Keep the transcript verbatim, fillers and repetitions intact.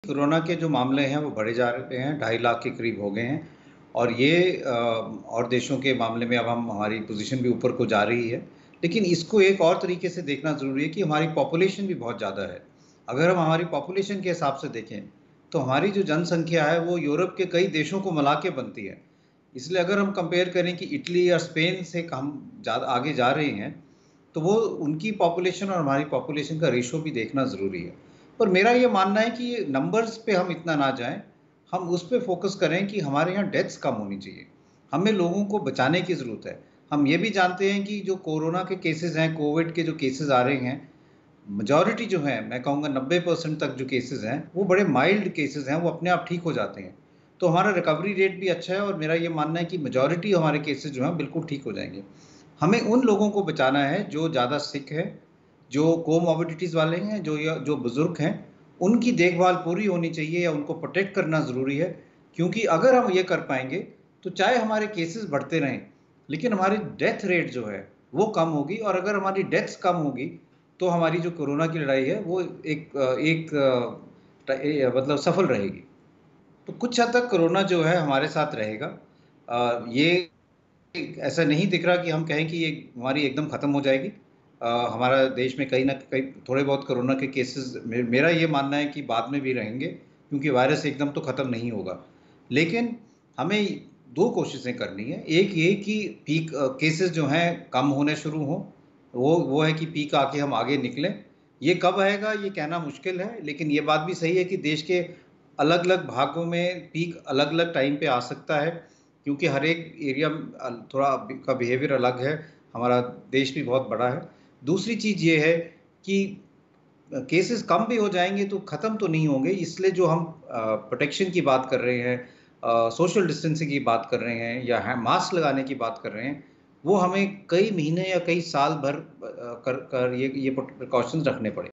Corona के जो मामले हैं वो बढ़े जा रहे हैं, ढाई लाख के करीब हो गए हैं और ये अ, और देशों के मामले में अब हम हमारी पोज़ीशन भी ऊपर को जा रही है। लेकिन इसको एक और तरीके से देखना ज़रूरी है कि हमारी पॉपुलेशन भी बहुत ज़्यादा है। अगर हम हमारी पॉपुलेशन के हिसाब से देखें, तो हमारी जो जनसंख्या है वो यूरोप के कई देशों को मिला के बनती है। इसलिए अगर हम कंपेयर करें कि इटली या स्पेन से हम ज़्यादा आगे जा रहे हैं, तो वो उनकी पॉपुलेशन और हमारी पॉपुलेशन का रेशियो भी देखना ज़रूरी है। पर मेरा ये मानना है कि ये नंबर्स पे हम इतना ना जाएँ, हम उस पे फ़ोकस करें कि हमारे यहाँ डेथ्स कम होनी चाहिए। हमें लोगों को बचाने की ज़रूरत है। हम ये भी जानते हैं कि जो कोरोना के केसेज़ हैं, कोविड के जो केसेज़ आ रहे हैं, मेजॉरिटी जो है, मैं कहूँगा नब्बे परसेंट तक जो केसेज़ हैं, वो बड़े माइल्ड केसेज़ हैं, वो अपने आप ठीक हो जाते हैं। तो हमारा रिकवरी रेट भी अच्छा है और मेरा ये मानना है कि मेजॉरिटी हमारे केसेज़ जो हैं, बिल्कुल ठीक हो जाएँगे। हमें उन लोगों को बचाना है जो ज़्यादा सिक है, जो कोमॉर्बिडिटीज़ वाले हैं, जो या जो बुज़ुर्ग हैं, उनकी देखभाल पूरी होनी चाहिए या उनको प्रोटेक्ट करना ज़रूरी है। क्योंकि अगर हम ये कर पाएँगे, तो चाहे हमारे केसेज़ बढ़ते रहें, लेकिन हमारी डेथ रेट जो है, वो कम होगी और अगर हमारी डेथ्स कम होगी, तो हमारी जो कोरोना की लड़ाई है, वो एक अ, एक अ, त ए मतलब सफल रहेगी। तो कुछ हद तक कोरोना जो है हमारे साथ रहेगा। अ, ये ऐसा नहीं दिख रहा कि हम कहें कि ये बीमारी एकदम खत्म हो जाएगी। अ, हमारा देश में कहीं न कहीं थोड़े बहुत कोरोना के केसेज़ मे मेरा ये मानना है कि बाद में भी रहेंगे, क्योंकि वायरस एकदम तो खत्म नहीं होगा। लेकिन हमें दो कोशिशें करनी है। एक ये कि पीक अ, केसेज़ जो हैं कम होने शुरू हों, वो वो है कि पीक आके हम आगे निकलें। ये कब आएगा ये कहना मुश्किल है, लेकिन ये बात भी सही है कि देश के अलग-अलग भागों में पीक अलग-अलग टाइम पे आ सकता है, क्योंकि हर एक एरिया अ, थोड़ा का बिहेवियर अलग है, हमारा देश भी बहुत बड़ा है। दूसरी चीज़ ये है कि अ, केसेज़ कम भी हो जाएँगे तो ख़त्म तो नहीं होंगे, इसलिए जो हम अ, प्रोटेक्शन की बात कर रहे हैं, अ, सोशल डिस्टेंसिंग की बात कर रहे हैं या है मास्क लगाने की बात कर रहे हैं, वो हमें कई महीने या कई साल भर अ, कर कर ये ये प्रिकॉशंस रखने पड़े।